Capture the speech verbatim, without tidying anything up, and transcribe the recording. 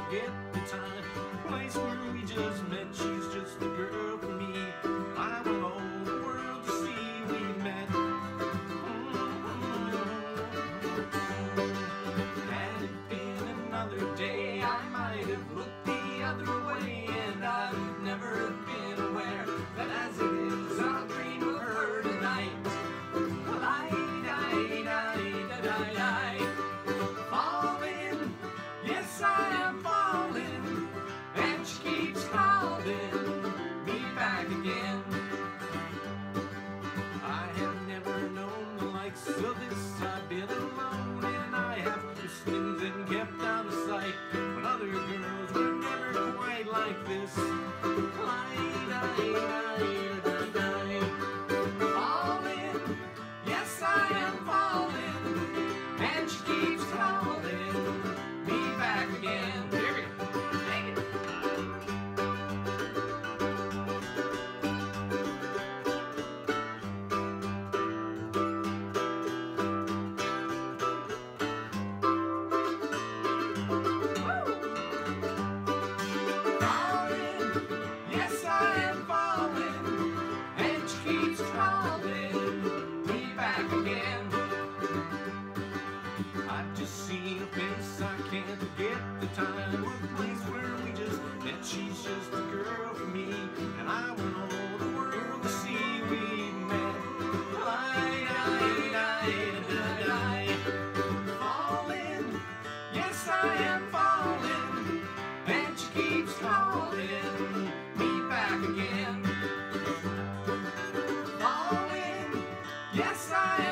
forget the time, place where we just met. She's just the girl for me. I want all the world to see we met. Had it been another day, I might have looked the other way, and I've never been aware that as it is, I'll dream of her tonight. Falling, yes I am falling, and she keeps calling me back again. I have never known the likes of this. I've been alone and I have pushed things and kept out of sight, but other girls were never quite like this. Falling, yes I am falling, and she keeps calling me back again. Here we go. Take it. Falling, yes I am falling, and she keeps calling me back again. I've just seen a face, I can't forget the time or the place where we just met. She's just a girl for me, and I want all the world to see we met. Falling, yes I am falling, and she keeps calling me back again. Falling, yes I am